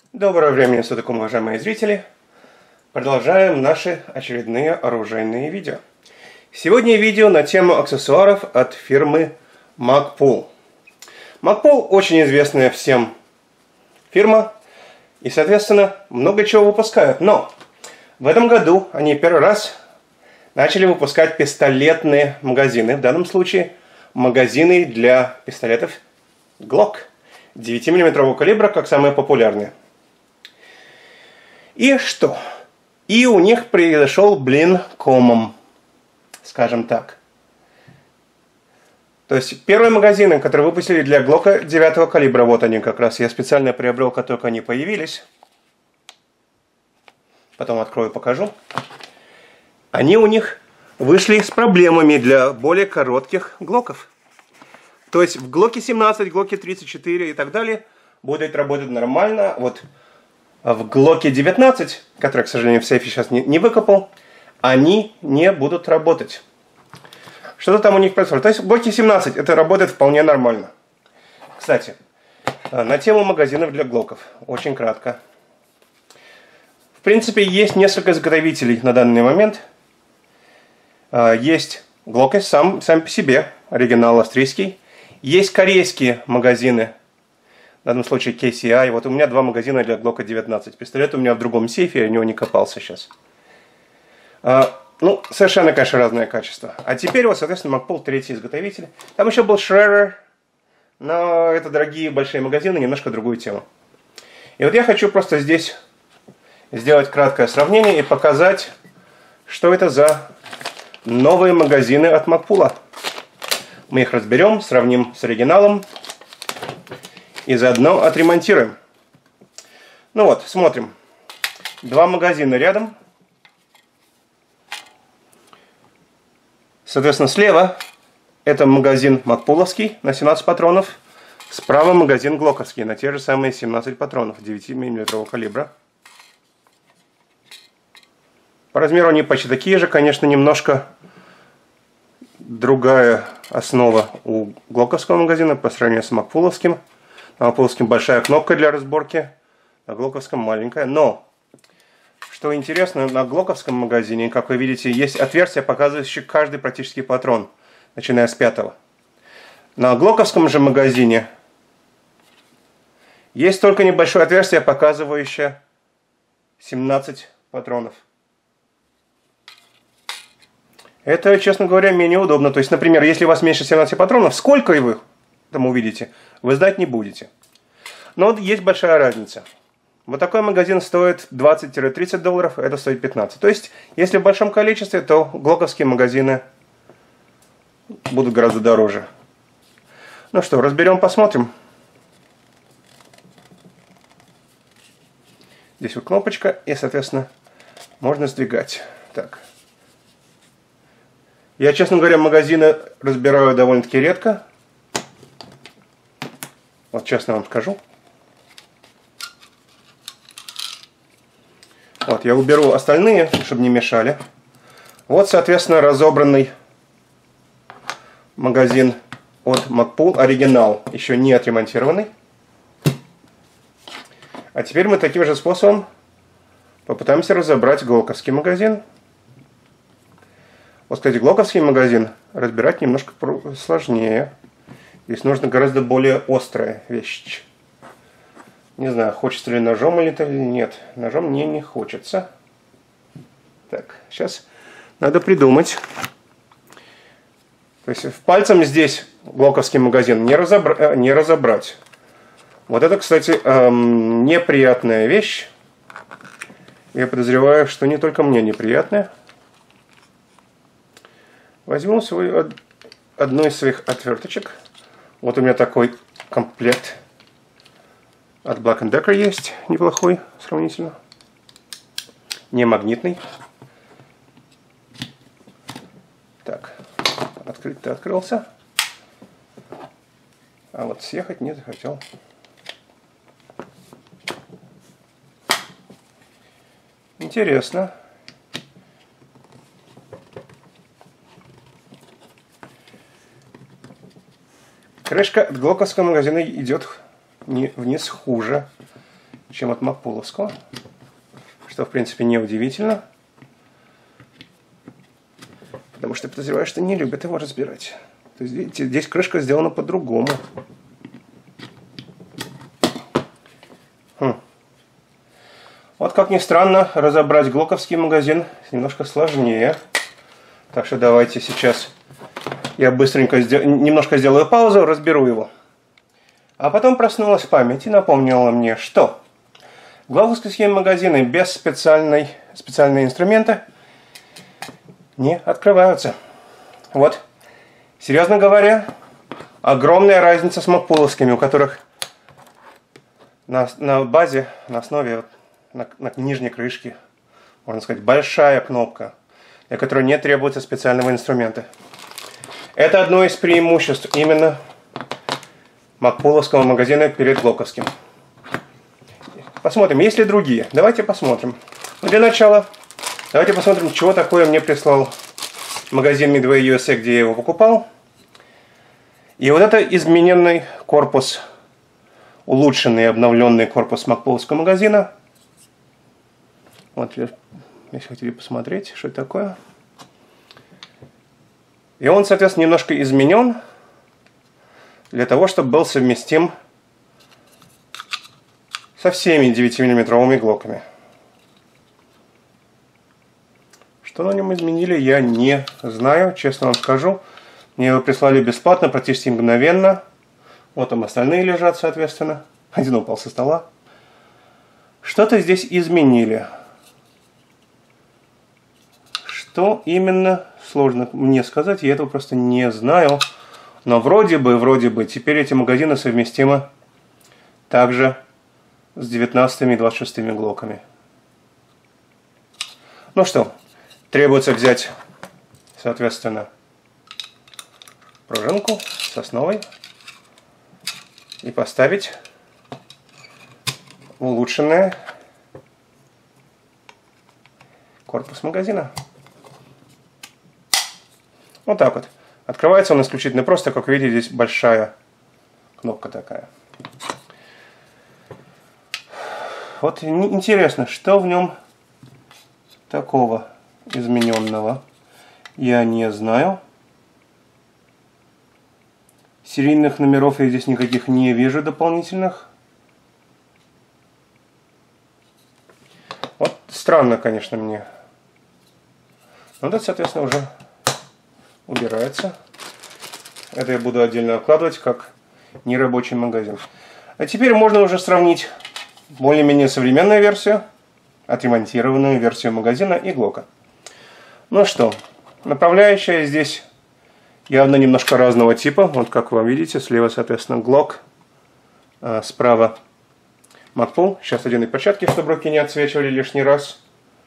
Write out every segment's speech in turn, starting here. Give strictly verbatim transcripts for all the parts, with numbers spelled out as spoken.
Доброго времени суток, уважаемые зрители! Продолжаем наши очередные оружейные видео. Сегодня видео на тему аксессуаров от фирмы Magpul. Magpul очень известная всем фирма и, соответственно, много чего выпускают. Но в этом году они первый раз начали выпускать пистолетные магазины. В данном случае магазины для пистолетов Glock девятимиллиметрового калибра, как самые популярные. И что? И у них произошел блин комом, скажем так. То есть первые магазины, которые выпустили для Glock девятого калибра, вот они как раз. Я специально приобрел, как только они появились. Потом открою, покажу. Они у них вышли с проблемами для более коротких глоков. То есть в Glock семнадцать, Glock тридцать четыре и так далее будет работать нормально. Вот в Glock девятнадцать, который, к сожалению, в сейфе сейчас не, не выкопал, они не будут работать. Что-то там у них происходит. То есть в Glock семнадцать это работает вполне нормально. Кстати, на тему магазинов для глоков. Очень кратко. В принципе, есть несколько изготовителей на данный момент. Есть Glock сам, сам по себе, оригинал австрийский. Есть корейские магазины. В данном случае кей си ай. Вот у меня два магазина для Glock девятнадцать. Пистолет у меня в другом сейфе, я в него не копался сейчас. А, ну, совершенно, конечно, разное качество. А теперь вот, соответственно, Magpul третий изготовитель. Там еще был Schrerer, но это дорогие большие магазины, немножко другую тему. И вот я хочу просто здесь сделать краткое сравнение и показать, что это за новые магазины от Magpul. Мы их разберем, сравним с оригиналом. И заодно отремонтируем. Ну вот, смотрим. Два магазина рядом. Соответственно, слева это магазин Magpul'овский на семнадцать патронов. Справа магазин Глоковский на те же самые семнадцать патронов девятимиллиметрового калибра. По размеру они почти такие же. Конечно, немножко другая основа у Глоковского магазина по сравнению с Magpul'овским. На Magpul'овском большая кнопка для разборки, на Глоковском маленькая. Но, что интересно, на Глоковском магазине, как вы видите, есть отверстия, показывающие каждый практически патрон, начиная с пятого. На Глоковском же магазине есть только небольшое отверстие, показывающее семнадцать патронов. Это, честно говоря, менее удобно. То есть, например, если у вас меньше семнадцати патронов, сколько вы там увидите, вы знать не будете. Но вот есть большая разница. Вот такой магазин стоит двадцать-тридцать долларов, это стоит пятнадцать. То есть, если в большом количестве, то глоковские магазины будут гораздо дороже. Ну что, разберем, посмотрим. Здесь вот кнопочка, и, соответственно, можно сдвигать. Так. Я, честно говоря, магазины разбираю довольно-таки редко. Вот честно вам скажу. Вот, я уберу остальные, чтобы не мешали. Вот, соответственно, разобранный магазин от Magpul, оригинал, еще не отремонтированный. А теперь мы таким же способом попытаемся разобрать глоковский магазин. Вот, кстати, глоковский магазин разбирать немножко сложнее. Здесь нужно гораздо более острая вещь. Не знаю, хочется ли ножом или нет. Ножом мне не хочется. Так, сейчас надо придумать. То есть в пальцем здесь глоковский магазин не, разобра... не разобрать. Вот это, кстати, эм, неприятная вещь. Я подозреваю, что не только мне неприятная. Возьму свою, одну из своих отверточек. Вот у меня такой комплект от Black энд Decker есть, неплохой сравнительно. Не магнитный. Так, открыть-то открылся. А вот съехать не захотел. Интересно. Крышка от глоковского магазина идет вниз хуже. чем от макпуловского, что, в принципе, неудивительно, потому что я подозреваю, что не любят его разбирать. То есть, видите, здесь крышка сделана по-другому. Хм. Вот, как ни странно, разобрать глоковский магазин немножко сложнее. Так что давайте сейчас я быстренько сдел... немножко сделаю паузу, разберу его. А потом проснулась память и напомнила мне, что глоковские магазины без специальной, специального инструмента не открываются. Вот, серьезно говоря, огромная разница с макпуловскими, у которых на, на базе, на основе, на, на нижней крышке, можно сказать, большая кнопка, для которой не требуется специального инструмента. Это одно из преимуществ именно макпуловского магазина перед глоковским. Посмотрим, есть ли другие. Давайте посмотрим. Но для начала давайте посмотрим, чего такое мне прислал магазин Midway ю эс эй, где я его покупал. И вот это измененный корпус, улучшенный и обновленный корпус макпуловского магазина. Вот, если хотели посмотреть, что это такое. И он, соответственно, немножко изменен для того, чтобы был совместим со всеми девятимиллиметровыми глоками. Что на нем изменили, я не знаю, честно вам скажу. Мне его прислали бесплатно, практически мгновенно. Вот там остальные лежат, соответственно. Один упал со стола. Что-то здесь изменили. Что именно, сложно мне сказать, я этого просто не знаю. Но вроде бы, вроде бы, теперь эти магазины совместимы также с девятнадцатыми и двадцать шестыми глоками. Ну что, требуется взять, соответственно, пружинку сосновой и поставить улучшенный корпус магазина. Вот так вот. Открывается он исключительно просто, как видите, здесь большая кнопка такая. Вот интересно, что в нем такого измененного, я не знаю. Серийных номеров я здесь никаких не вижу дополнительных. Вот странно, конечно, мне. Но это, соответственно, уже убирается. Это я буду отдельно откладывать как нерабочий магазин. А теперь можно уже сравнить более-менее современную версию, отремонтированную версию магазина и глока. Ну что, направляющая здесь явно немножко разного типа. Вот как вы видите, слева, соответственно, глок, а справа макпул. Сейчас одену перчатки, чтобы руки не отсвечивали лишний раз.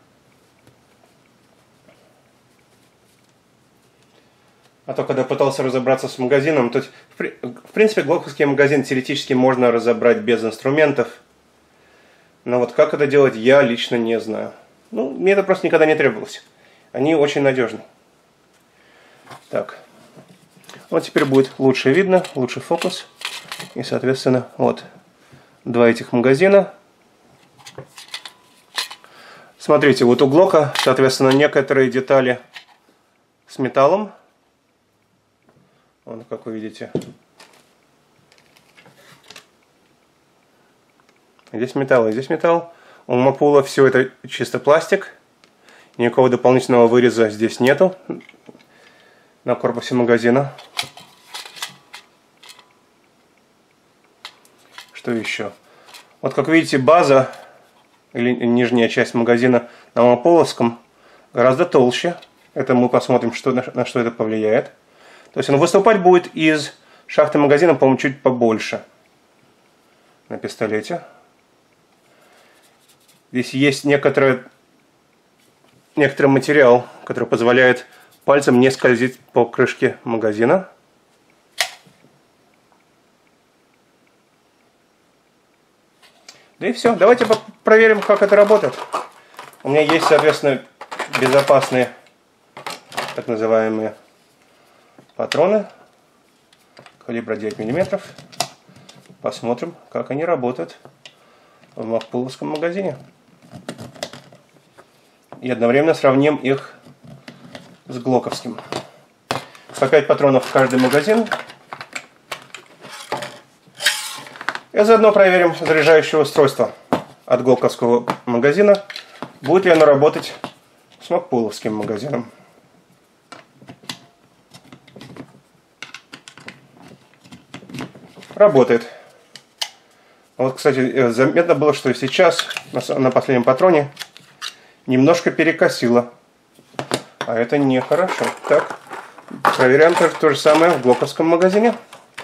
А то, когда пытался разобраться с магазином, то, в принципе, глоковский магазин теоретически можно разобрать без инструментов. Но вот как это делать, я лично не знаю. Ну, мне это просто никогда не требовалось. Они очень надежны. Так. Вот теперь будет лучше видно, лучше фокус. И, соответственно, вот два этих магазина. Смотрите, вот у глока, соответственно, некоторые детали с металлом. Вот, как вы видите. Здесь металл, и здесь металл. У макпула все это чисто пластик. Никакого дополнительного выреза здесь нету на корпусе магазина. Что еще? Вот как видите, база или нижняя часть магазина на макпуловском гораздо толще. Это мы посмотрим, что, на, на что это повлияет. То есть он выступать будет из шахты магазина, по-моему, чуть побольше на пистолете. Здесь есть некоторый, некоторый материал, который позволяет пальцем не скользить по крышке магазина. Да и все. Давайте проверим, как это работает. У меня есть, соответственно, безопасные так называемые патроны калибра девять миллиметров. Посмотрим, как они работают. в макпуловском магазине. И одновременно сравним их с глоковским. По пять патронов в каждый магазин. И заодно проверим заряжающее устройство от глоковского магазина. Будет ли оно работать с макпуловским магазином. Работает. Вот, кстати, заметно было, что сейчас на последнем патроне немножко перекосило. А это нехорошо. Так, проверяем то, то же самое в глоковском магазине.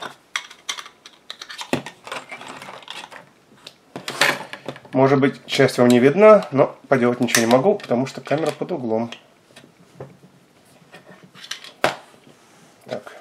Может быть, часть вам не видна, но поделать ничего не могу, потому что камера под углом. Так.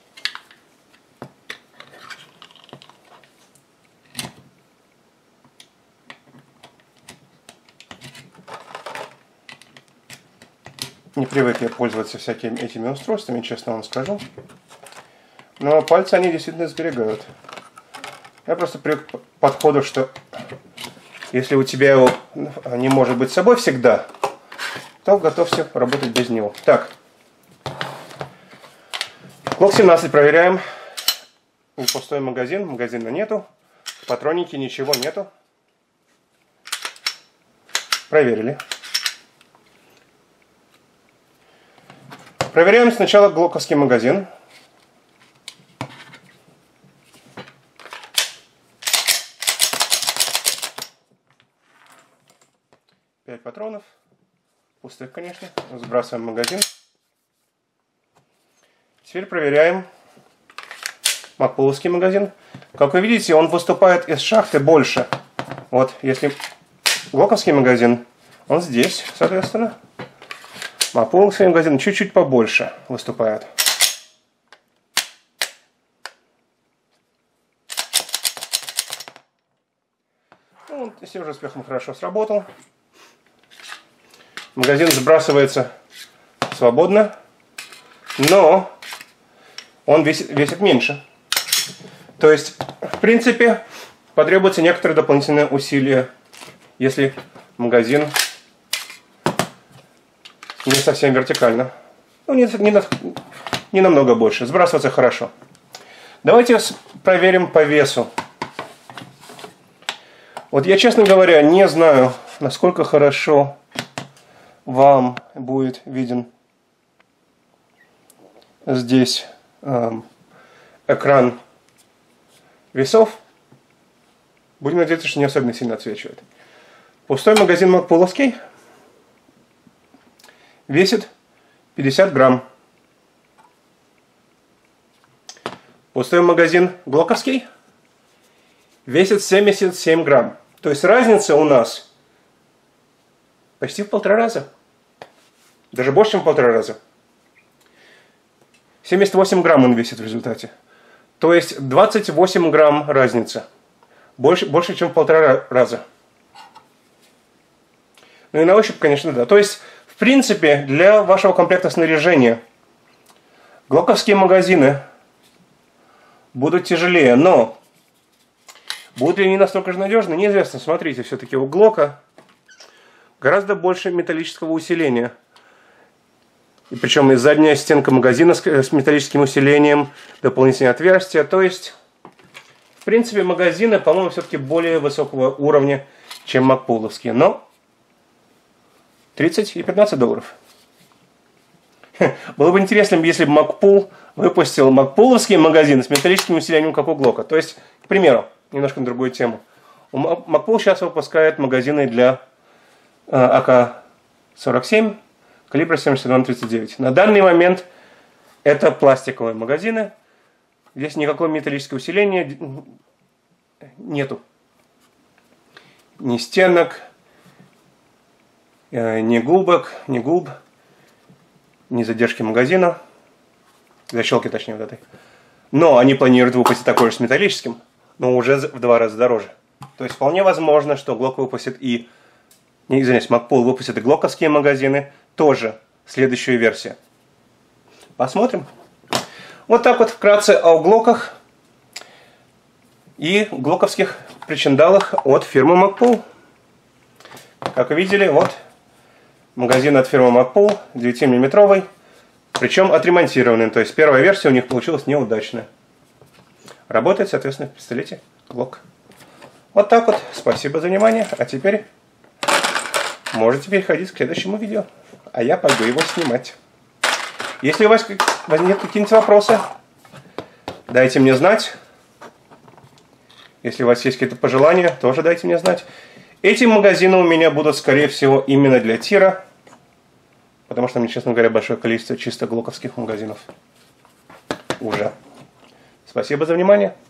Не привык я пользоваться всякими этими устройствами, честно вам скажу. Но пальцы они действительно сберегают. Я просто привык к подходу, что если у тебя его не может быть с собой всегда, то готовься работать без него. Так. Глок семнадцать проверяем. Пустой магазин. Магазина нету. В патроннике ничего нету. Проверили. Проверяем сначала глоковский магазин. пять патронов. Пустых, конечно. Сбрасываем магазин. Теперь проверяем макпуловский магазин. Как вы видите, он выступает из шахты больше. Вот, если глоковский магазин, он здесь, соответственно. Макпуловский магазин чуть-чуть побольше выступает. Ну, он с тем же успехом хорошо сработал. Магазин сбрасывается свободно, но он весит, весит меньше. То есть, в принципе, потребуется некоторые дополнительные усилия, если магазин не совсем вертикально. Ну, не, не, не намного больше. Сбрасываться хорошо. Давайте проверим по весу. Вот я, честно говоря, не знаю, насколько хорошо вам будет виден здесь э, экран весов. Будем надеяться, что не особенно сильно отсвечивает. Пустой магазин макпуловский весит пятьдесят грамм. Пустой магазин глоковский весит семьдесят семь грамм. То есть разница у нас почти в полтора раза. Даже больше, чем в полтора раза. семьдесят восемь грамм он весит в результате. То есть двадцать восемь грамм разница. Больше, больше, чем в полтора раза. Ну и на ощупь, конечно, да. То есть, в принципе, для вашего комплекта снаряжения глоковские магазины будут тяжелее, но будут ли они настолько же надежны, неизвестно. Смотрите, все-таки у глока гораздо больше металлического усиления. И причем и задняя стенка магазина с металлическим усилением, дополнительные отверстия. То есть, в принципе, магазины, по-моему, все-таки более высокого уровня, чем макпуловские. Но тридцать и пятнадцать долларов. Было бы интересно, если бы Макпул выпустил макпуловский магазин с металлическим усилением, как у глока. То есть, к примеру, немножко на другую тему. Макпул сейчас выпускает магазины для а ка сорок семь, калибра семьдесят два на тридцать девять. На данный момент это пластиковые магазины. Здесь никакого металлического усиления нету. Ни стенок, ни губок, ни губ, ни задержки магазина. Защелки, точнее, вот этой. Но они планируют выпустить такой же с металлическим, но уже в два раза дороже. То есть вполне возможно, что Глок выпустит и... Не, извиняюсь, Макпул выпустит и глоковские магазины. Тоже следующую версию. Посмотрим. Вот так вот вкратце о глоках и глоковских причиндалах от фирмы Magpul. Как вы видели, вот магазин от фирмы Magpul, девятимиллиметровый, причем отремонтированный. То есть первая версия у них получилась неудачная. Работает, соответственно, в пистолете Glock. Вот так вот. Спасибо за внимание. А теперь можете переходить к следующему видео. А я пойду его снимать. Если у вас возникнут какие-нибудь вопросы, дайте мне знать. Если у вас есть какие-то пожелания, тоже дайте мне знать. Эти магазины у меня будут, скорее всего, именно для тира. Потому что мне, честно говоря, большое количество чисто глоковских магазинов. Уже. Спасибо за внимание.